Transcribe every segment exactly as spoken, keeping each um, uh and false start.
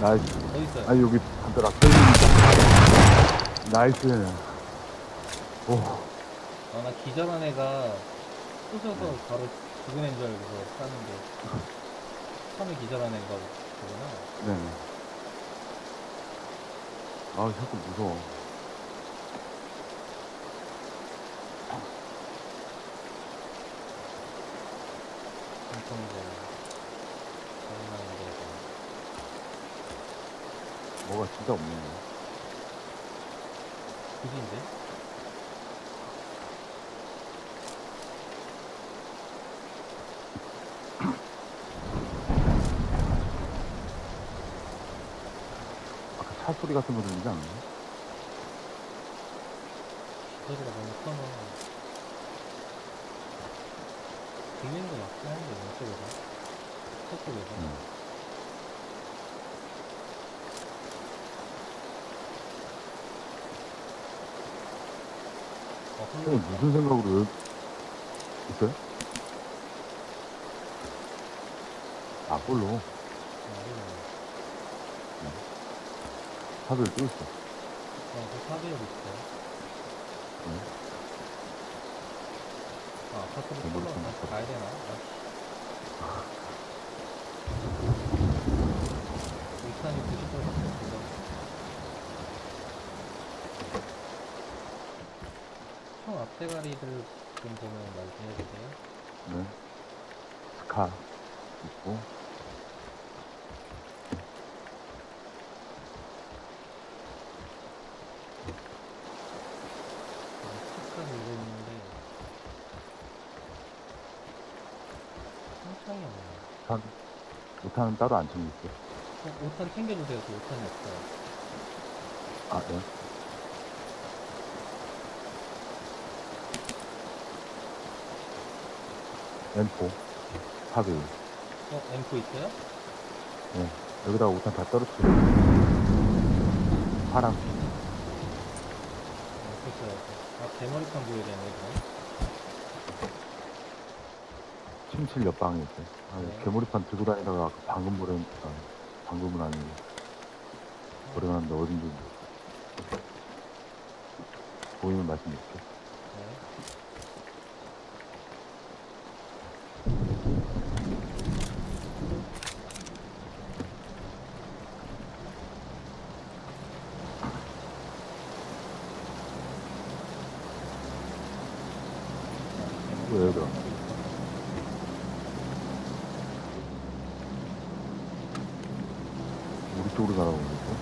나이스. 어디 있어요? 아, 여기 한더라. 끌리니까. 나이스. 오, 아, 나 기절한 애가 쑤셔서 바로 죽은 애인 줄 알고서 쐈는데 처음에 기절한 애가 그구나. 네네. 아, 자꾸 무서워. 엄청 이제 장난인데 뭐가 진짜 없네. 그지인데? 아까 차 소리 같은 거 들리지 않나요? 소리가 너무 커서 들리는 거 맞긴 한데 왼쪽에서 저쪽에서 응. 어 흘러 형님, 있다. 무슨 생각으로 여기 있어요? 아, 볼로. 아, 흘러. 차들 또 있어. 어, 그 사배율 있어요. 응. 아, 아파트로 네, 올라 그렇구나. 다시 가야 되나? 아, 울산이 구십 도밖에 없어서 총 앞대가리들 좀 보면 말씀해주세요. 네. 스카 있고. 스카 들고 있는데 한창이 없네. 우탄, 우탄은 따로 안 챙겼어요. 어, 오 탄 챙겨주세요. 저 오 탄이 없어요. 아, 네. 엠포. 사배율. 어, 엠포 있어요? 네. 여기다가 우탄 다 떨어뜨려. 파랑. 엠포 있어야지. 아, 대머리판 보여야 되네, 그럼. 침실 옆방에 있어요. 아, 네. 개머리판 들고 다니다가 아까 방금 버려, 아, 방금은 아니고 버려놨는데 어딘지 보이면 말씀드릴게요. 네. 왜 여기다? 우리 쪽으로 날아오고 있어?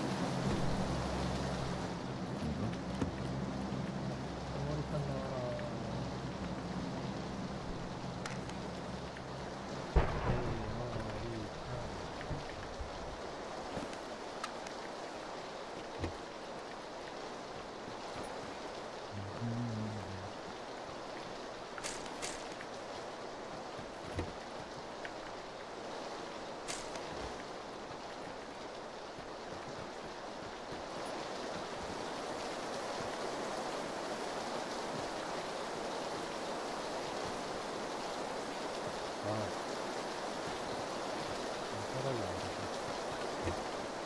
대머리판 나와라. 대머리판. 아, 생각이 안 나서.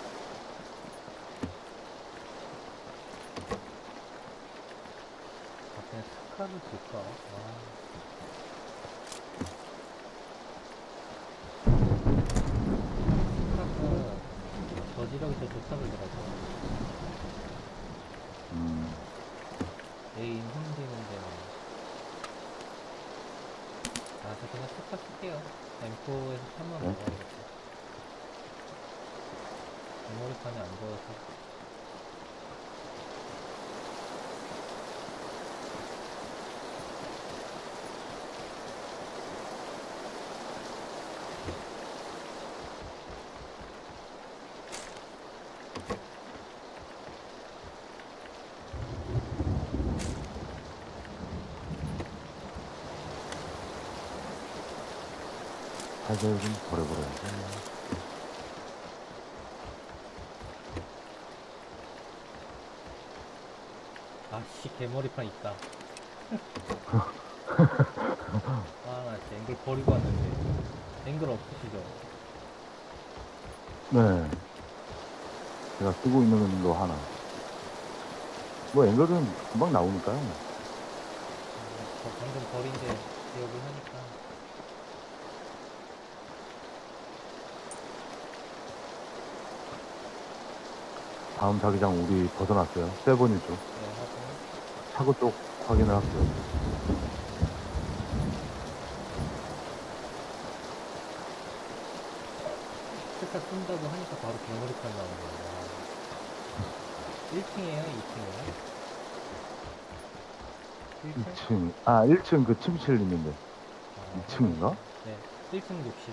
아, 그냥 스카를 줄까? 아, 스카가 저지력이 더 좋다 그러더라고. 음, 애인 흔드는데. 아, 저 그냥 스카 쓸게요. 엠포에서 삼만 네? 먹어야겠다. 대머리판이 안 보여서. 사배율 좀 버려버려야지. 아씨, 개머리판 있다. 아, 나 진짜 앵글 버리고 왔는데. 앵글 없으시죠? 네. 제가 쓰고 있는 거 하나. 뭐 앵글은 금방 나오니까요. 저 방금 버린 데 기억을 하니까. 다음 자기장 우리 벗어났어요. 세븐이죠. 네, 하고. 차고 쪽 확인을 할게요. 스카 쏜다고 하니까 바로 개머리판 나오는 거야. 일 층이에요? 이 층이에요? 일 층? 이 층, 아, 일 층 그 침실 있는데. 아, 이 층인가? 네, 일 층 욕실.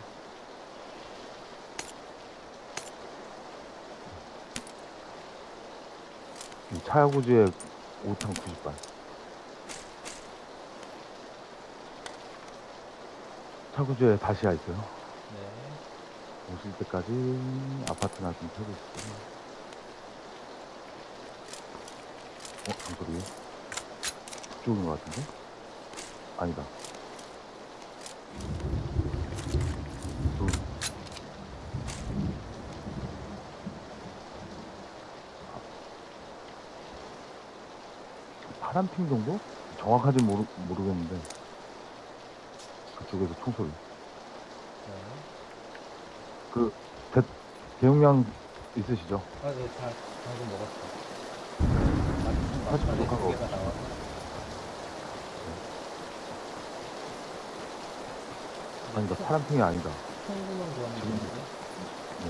이 차야구지에 오 탄 구십 발. 차구지에 다시야 있어요. 네. 오실 때까지 아파트나 좀 펴고 있어요. 어, 장소리에? 그쪽인 것 같은데? 아니다. 음. 파란 핑 정도? 정확하진 모르, 모르겠는데. 그쪽에서 총소리. 네. 그, 대, 대용량 있으시죠? 아, 네, 다, 방금 먹었어. 사실 막판에 부족한 두 거 개가 나와서. 아니다, 파란 핑이 아니다. 총구만 구하면 지금- 되는데. 네.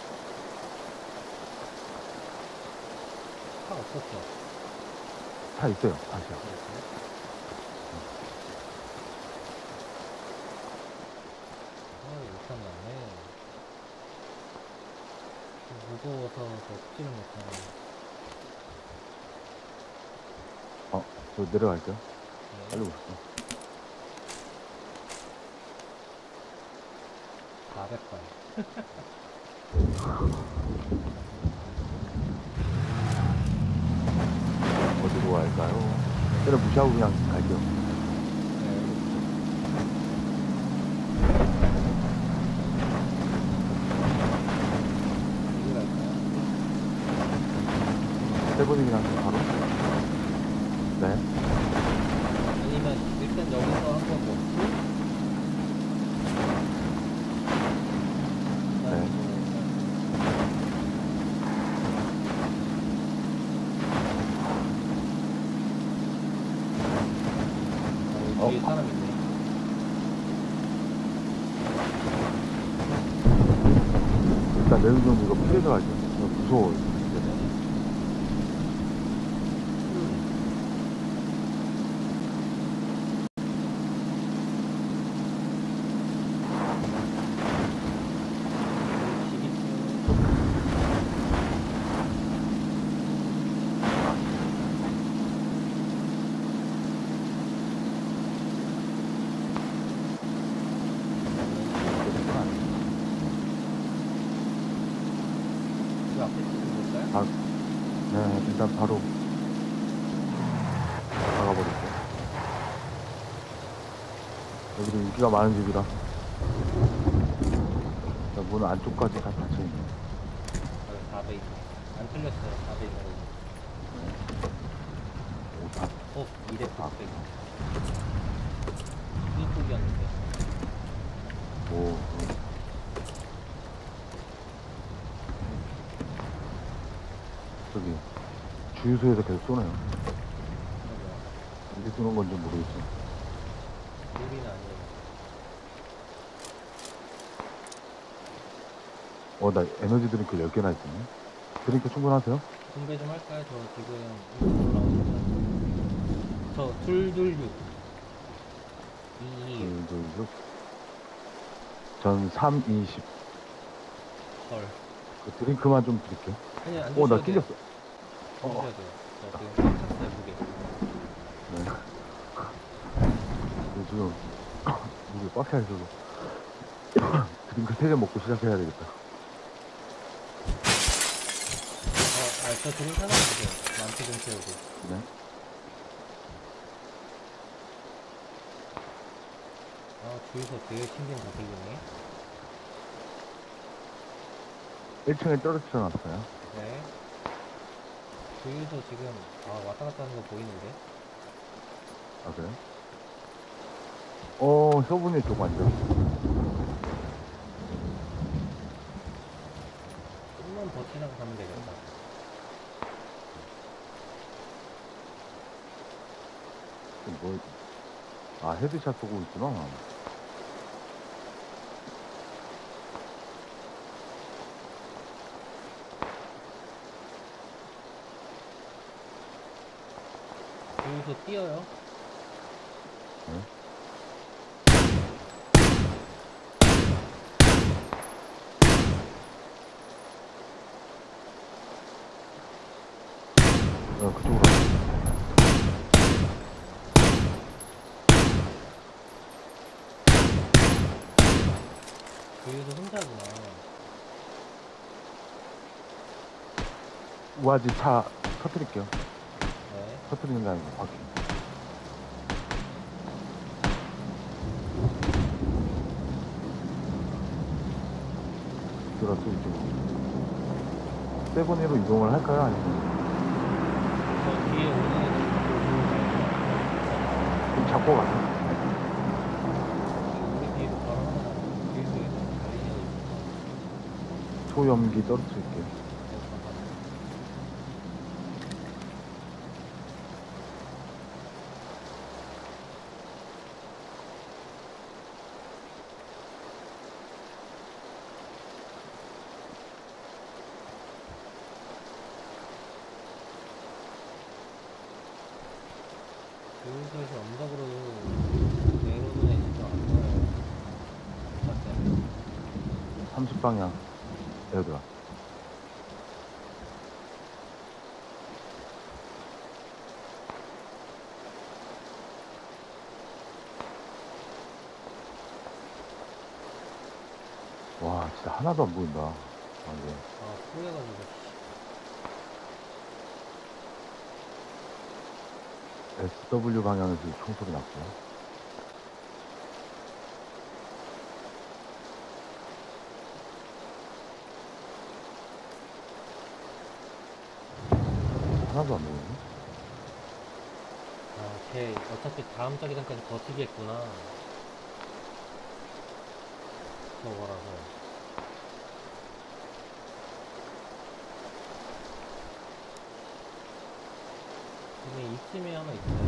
차 없었죠? 차 있어요, 다시야. 네, 있어요? 아, 못한 나네. 무거워서 더 흡지를 못하네. 어, 저 내려갈게요. 네. 빨리 오시죠. 사백 발. 어디로 갈까요? 때려 무시하고 그냥 갈게요. 어디 갈까요? 세 분이 그냥 바로. 네. 아니면 일단 여기서 한번 먹고 네. 어, 뒤에 어? 사람 있네. 일단 내일 좀 이거 피해서 갈게요. 저 무서워요. 그 앞에 찍은 걸까요? 네, 일단 바로 나가버릴게요. 여기도 인기가 많은 집이라. 일단 문 안쪽까지 다 닫혀있네. 아, 사배 있네. 안 틀렸어요. 사배 있는 거. 오, 다. 어, 이대 아. 백백. 이쪽이었는데. 오, 오. 저기, 주유소에서 계속 쏘네요. 이게 쏘는 건지 모르겠어. 우리는 아니에요. 어, 나 에너지 드링크 열 개나 있었네. 드링크 충분하세요? 분배 좀 할까요? 저 지금 일찍 올라오니까. 저 둘둘육. 이이육. 둘, 둘, 육. 전 삼, 이십. 헐. 그 드링크만 좀 드릴게요. 아니, 안 어, 주셔도 나 돼요. 튕겼어. 안 어. 주셔도 돼요. 저 지금 꽉 찼어요, 무게. 네. 네, 지금, 이게 꽉 차 있어서. 드링크 세 개 먹고 시작해야 되겠다. 어, 아, 저 드림 하나 주세요. 만피 좀 채우고. 네. 아, 주유소 되게 신경 다 들리네. 일 층에 떨어뜨려 놨어요. 네. 주유소 지금 아 왔다 갔다 하는 거 보이는데? 아, 그래? 어, 효분이 쪽 완전. 좀만 버티다가 가면 되겠다. 뭐, 아, 헤드샷 쏘고 있구나. 주유소 뛰어요. 네? 어, 그쪽으로. 주유소 혼자구나. 우아지 차 터뜨릴게요. 네. 터뜨리는 게 아니고, 바퀴. 들어서 이쪽으로. 세븐이로 이동을 할까요? 아니면 저 뒤에 오는 애들 좀 잡고 가세요? 우리 뒤로 바로 하나 주유소에서 달리는 애 있어. 초염기 떨어뜨릴게요. 주유소에서 언덕으로 내려오는 애 진짜 안 보여요. 맞아요. 삼십 방향. 얘들아. 와, 진짜 하나도 안 보인다. 아, 예. 아, 뿌려가지고. 에스더블유 방향에서 총소리 났고요. 하나도 안 보이네. 아, 걔 어차피 다음 자기장까지 버티겠구나. 저거라서. 근데 이쯤에 하나 있어요.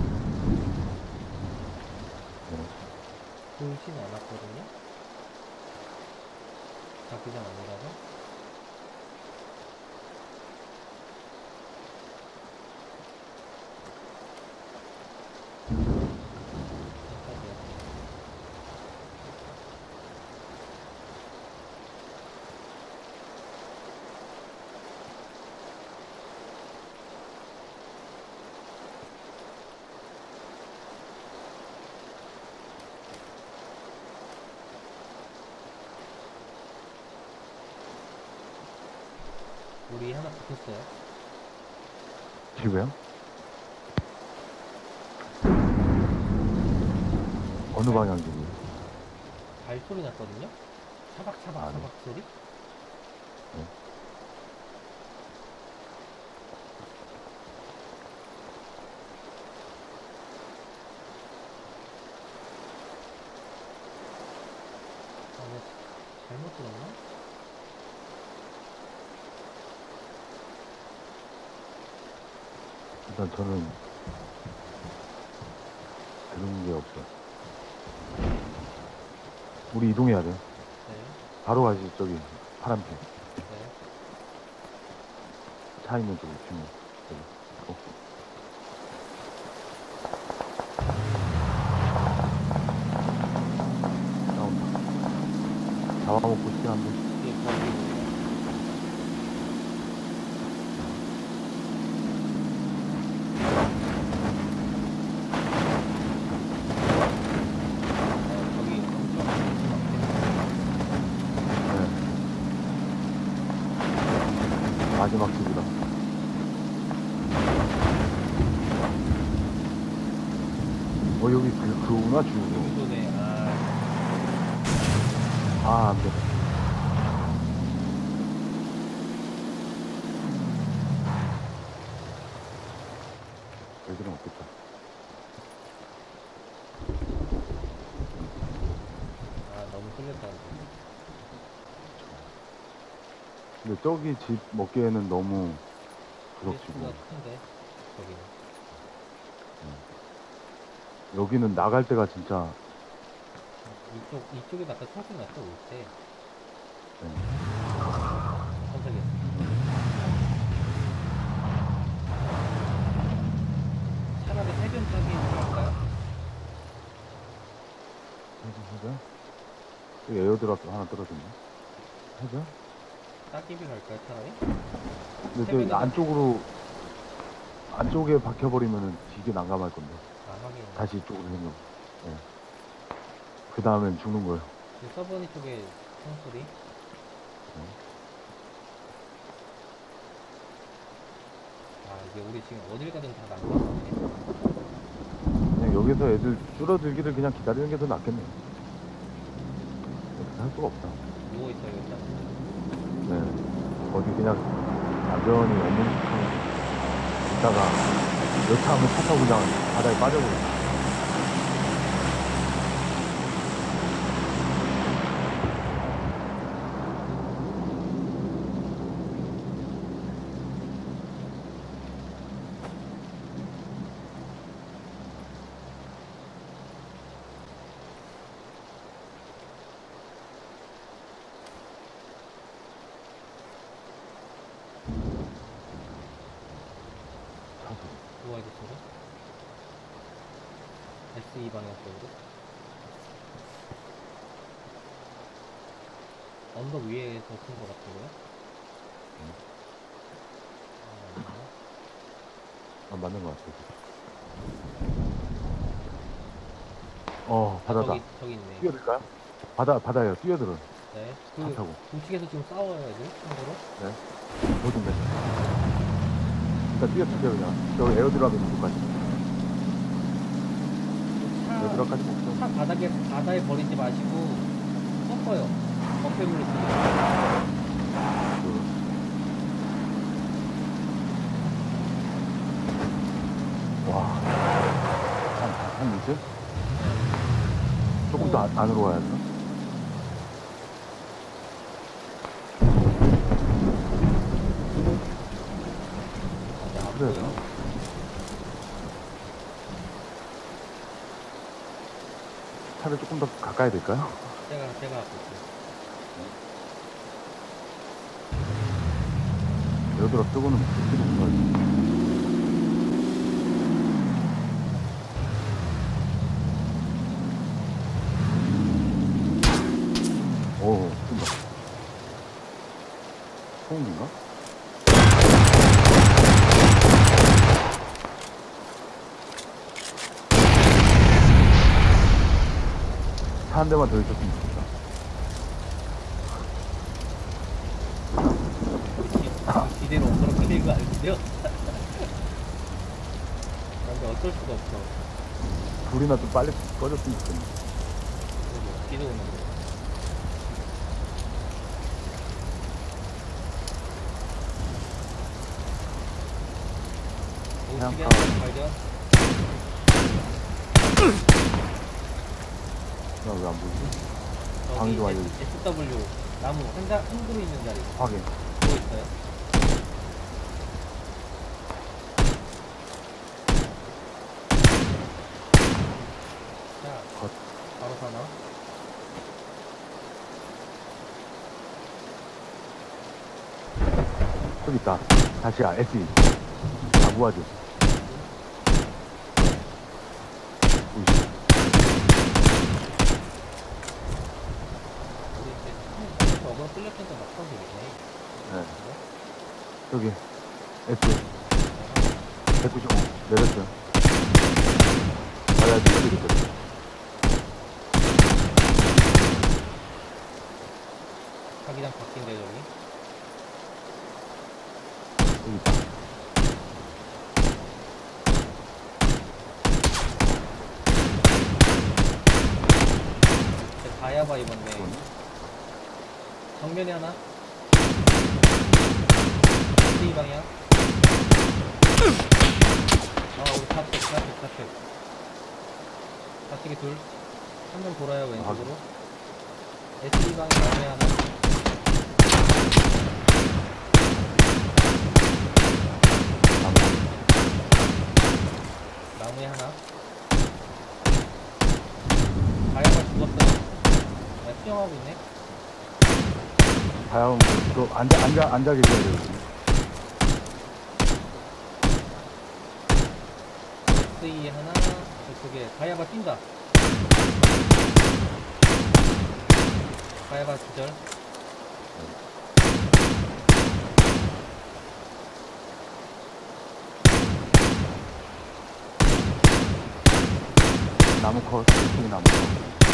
네. 보이진 않았거든요? 자기장 아니라서? 우리 하나 붙었어요. 지구요? 어느 방향 지구? 발소리 났거든요? 차박차박 아, 네. 차박 소리? 네. 아, 뭐, 잘못 들었나? 일단 저는 들은 게 없어요. 우리 이동해야 돼. 네, 바로 가지, 저기, 파란색. 네. 차 있는 쪽으로 주면. 저기. 어. 나온다. 잡아먹고 싶긴 한데. 이게 거기 어, 저기 엄청 네. 마지막 집이다. 어, 여기 그, 그거구나, 주고. 주유소네. 아, 아, 안 돼. 뚫렸다는데. 근데 저기 집 먹기에는 너무 부럽지고 리스크가 큰데, 거기는. 여기는 나갈 때가 진짜 이쪽, 이쪽에도 아까 소리 났어, 올 때. 네. 깜짝이야. 차라리 해변 쪽에 들어갈까요? 해변? 여기 에어드랍 하나 떨어졌네. 해변? 따기비로 할까요, 차라리? 근데 저기 해변에다- 안쪽으로 안쪽에 박혀버리면은 되게 난감할 건데 아, 하긴. 다시 이쪽으로 생겨. 네. 그 다음엔 죽는 거예요. 이 서버니 쪽에 총소리. 아, 이게 우리 지금 어딜 가든 다 난감하네. 그냥 여기서 애들 줄어들기를 그냥 기다리는 게 더 낫겠네요. 어떻게 할 수가 없다. 누워있어요, 일단. 네. 어디 그냥 안전히 없는 척하면 있다가 여차하면 차 타고 그냥 바다에 빠져버려. 누워있어, 쪽으로. 에스이 방향 쪽으로. 언덕 위에서 쓴 것 같은데요? 아, 아니구나. 아, 맞는 것 같아요. 어, 아, 바다다. 저기, 저기 있네. 뛰어들까요? 바다, 바다예요. 뛰어들어. 네. 차 그, 타고. 우측에서 지금 싸워요, 애들? 참고로? 네. 어딘데? 일단 뛰어들게요, 그냥. 저 에어드랍에 있을까지. 차, 에어드랍까지 먹죠. 차 바닥에, 바다에 버리지 마시고, 꺾어요. 어깨물로 쓰고. 와. 한, 한 이쯤? 조금 더 안- 안으로 가야 되나? 그래야 되나? 차를 조금 더 가까이 될까요? 제가, 제가 앞에 있어요. 에어드랍 뜨고는 그렇게 높은 거지. 오, 쏜다. 소음인가? 차 한 대만 더 있었으면 좋겠다. 지- 지대로 엉그러 끌린 거 알죠? 근데 어쩔 수가 없어. 불이나 좀 빨리 꺼졌으면 좋겠네. 그리고 비도 오는데. 그냥 우측에 가. 한번 발견. 나 왜 안 보이지? 저기 방이 좀 알려주세요. 에스 더블유 나무 한, 자, 한 그루 있는 자리 확인. 보고 있어요. 자, 컷. 바로 사나? 저기 있다. 다시야, 에스이. 나무아지. 보이시죠? 우리 이제 저거 끌렸으니까 막 타면 되겠네. 네. 저기, 에스. 백구십오. 내렸어요. 바다에 뛰어들겠어요. 자기장 바뀐데 저기. 여기 있다. 이제 가야바 입었네. 정면에 하나. 이 방향. 아 우리 좌측 좌측 좌측. 좌측에 둘. 한 명 돌아요 왼쪽으로. 에스디 방에 나무에 하나. 나무. 나무에 하나. 가야가 죽었어. 나 수영하고 있네. 다음, 그, 앉아, 앉아, 앉아 계셔야 돼요. 에스이 하나. 저쪽에 가야가 뛴다. 가야가 기절. 나무 컷, 에스이 나무 컷.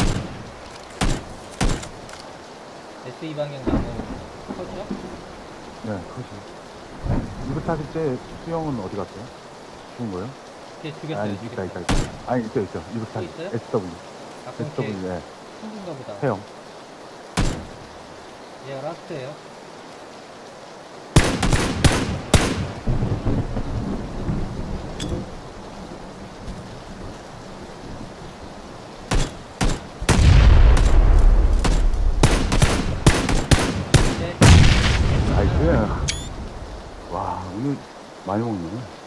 에스이 방향 나무 컷이요? 네, 컷이. 이브타시 때 수영은 어디 갔어요? 죽은 거예요? 걔 죽였어요. 아니, 있다, 있다, 있다. 아니, 있어, 있어. 이브타시. 또 있어요? 에스더블유. 아, 그럼 걔 에스더블유, 네. 친구인가 보다. 해영. 얘가 라스트예요. 네. 나이스. 와, 오늘 많이 먹네.